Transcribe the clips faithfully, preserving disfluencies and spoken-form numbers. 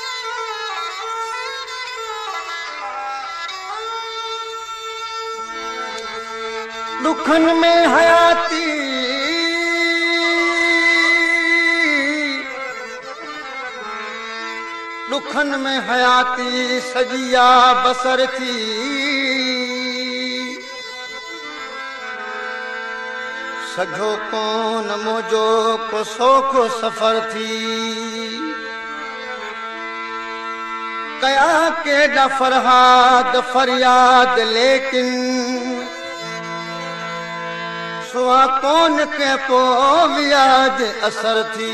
दुखन में हयाती दुखन में हयाती सजिया बसर थी सघो कोन मोजो को सोखो सफर थी कया केॾा फरहाद फरियाद लेकिन सुआ कौन के पो याद असर थी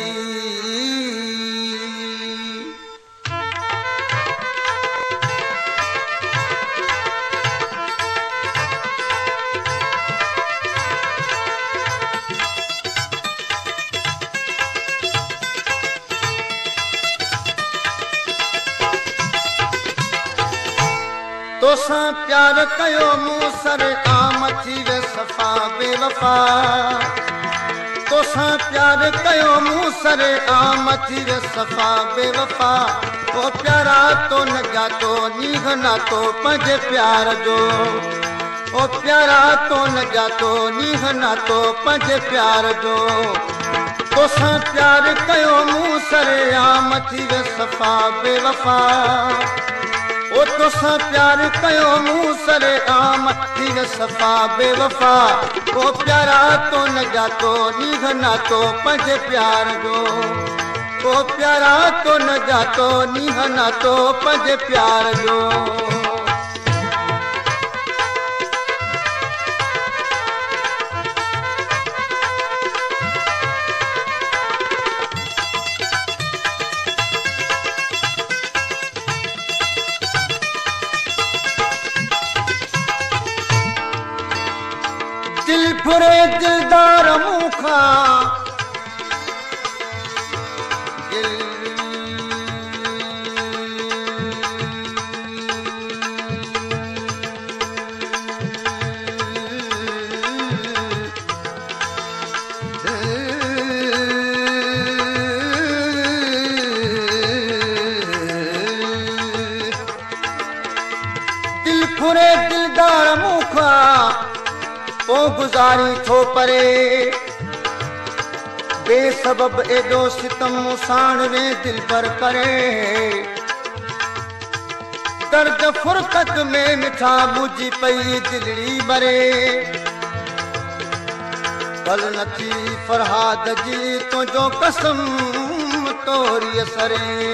तोसां प्यार कयो मूं सर आम थी वे सफ़ा बेवफा तोसां प्यार कयो मूं सर आम थी वे सफ़ा बेवफा ओ प्यारा तो न जातो नीह नातो पंहिंजे प्यार जो ओ प्यारा तो न जातो नीह नातो पंहिंजे प्यार जो तोसां प्यार कयो मूं सर आम थी वे सफ़ा बेवफा ओ तोसां प्यार कयो मूं सरे आम थी वे सफ़ा बेवफा ओ प्यारा तो न जातो नीह नातो पंहिंजे प्यार जो ओ प्यारा तो न जातो नीह नातो पंहिंजे प्यार जो दिल फुरे दिलदार मुखा दिल दिल फुरे दिलदार मुखा ओ गुजारी थो परे बेसबब एडो सितम साण वे दिल पर करे दर्द फुरकत में मिठा बुझी पई दिलड़ी मरे पल नथी फरहाद जी तुझो कसम तोरी सरे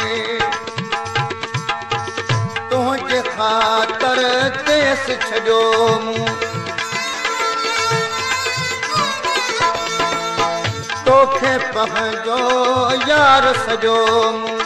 तुझे खातर देस छॾियो मूं तोखे पंहिंजो यार सॼो मूं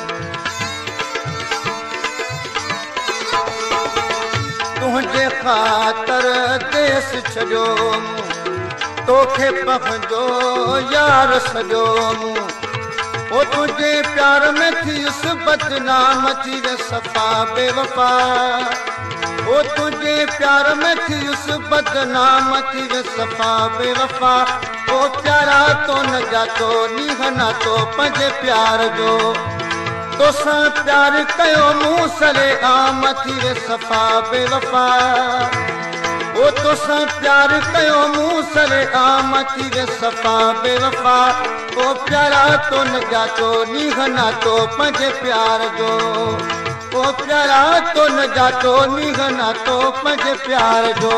तुंहिंजे ख़ातिर देस छॾियो मूं तोखे पंहिंजो यार सॼो मूं ओ तुंहिंजे प्यार में थियुसि बदनाम थी वे सफ़ा बेवफा ओ तुंहिंजे प्यार में थियुसि बदनाम थी वे सफ़ा बेवफा ओ प्यारा तो न जातो नीह नातो पंहिंजे प्यार जो तोसां प्यार कयो मूं सरे आम थी वे सफ़ा बेवफा ओ तोसां प्यार कयो मूं सरे आम थी वे सफ़ा बेवफा ओ प्यारा तो न जातो नीह नातो पंहिंजे प्यार जो ओ प्यारा तो न जातो नीह नातो पंहिंजे प्यार जो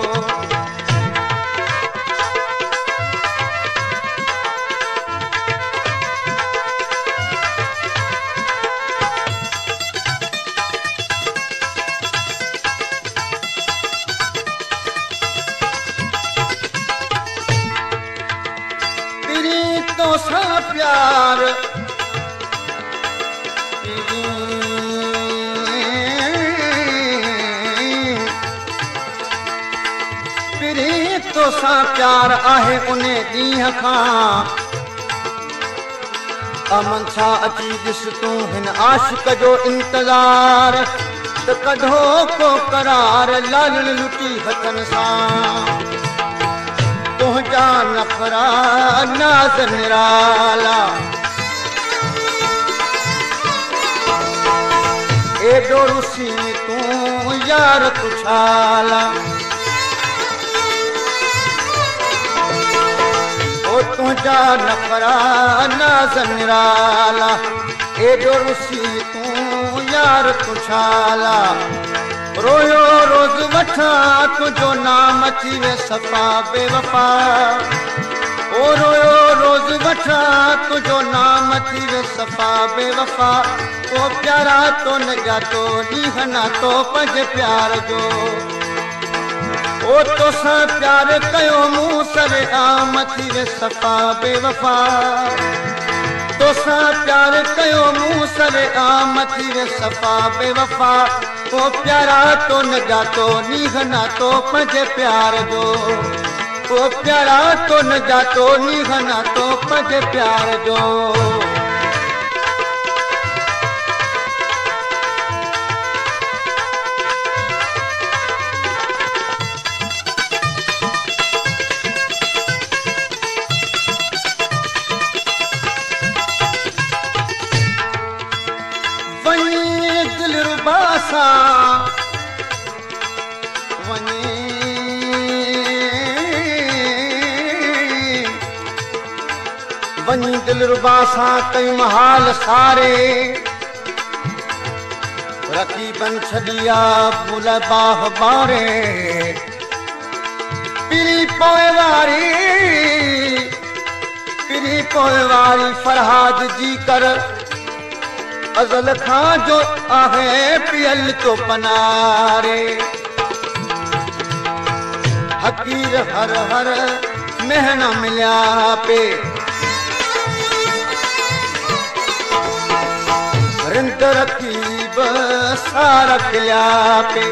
तोसां प्यार पिरी तोसां प्यार आहे उन ॾींहं खां अमन सां अची ॾिस तूं हिन आशिक जो इंतज़ार त कढो को करार लालण लुटी हथनि सां तुझा नखरा नाज़ निराला एडो रुसी तू यार तुछाला ओ तुझा नखरा नाज़ निराला एडो रुसी तू यार तुछाला रोयो रोज वठा तुझो नाम थी वे सफ़ा बेवफा ओ रोयो रोज वठा तुझो नाम थी वे सफ़ा बेवफा ओ प्यारा तो नजातो नीहना तो पंज प्यार जो ओ तोसां प्यार कयो मूं सरे आम थी वे सफ़ा बेवफा तोसां प्यार कयो मूं सरे आम थी वे सफ़ा बेवफा ओ प्यारा तो नजातो नीहना तो पंज प्यार जो ओ प्यारा तो नजातो नीहना तो पंज प्यार जो वनी दिल रुबा सां वनी वनी दिल रुबा सां कयूं हाल सारे रकीबन छॾिया फुल बाह बारे पिरी पोइ वारी पिरी पोइ वारी फरहाद जी कर अज़ल खां जो आहे पियल तो पनारे हकीर हर हर महना मिलिया पे रिंद रकीब सारा खिलिया पे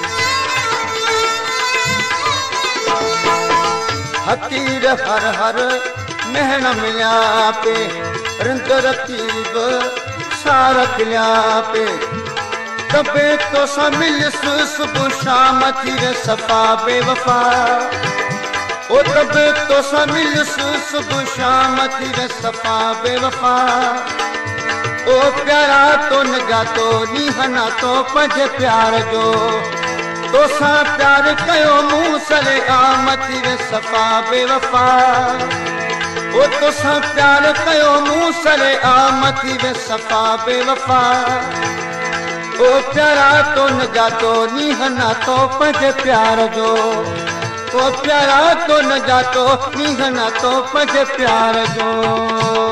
हकीर हर हर महना मिलिया पे रिंद रकीब सारा खिलिया पे कबे तो सा मिलस सुबह शाम थी वे सफ़ा बेवफा ओ तबे तो सा मिलस सुबह शाम थी वे सफ़ा बेवफा ओ प्यारा तो नजातो नीहना तो पंज प्यार जो तोसां प्यार कयो मूं सरे आम थी वे सफ़ा बेवफा ओ तोसां प्यार कयो मूं सरे आम थी वे सफ़ा बेवफा ओ प्यारा तो नजातो नीहना तो पंज प्यार जो ओ प्यारा तो नजातो नीहना तो पंज प्यार जो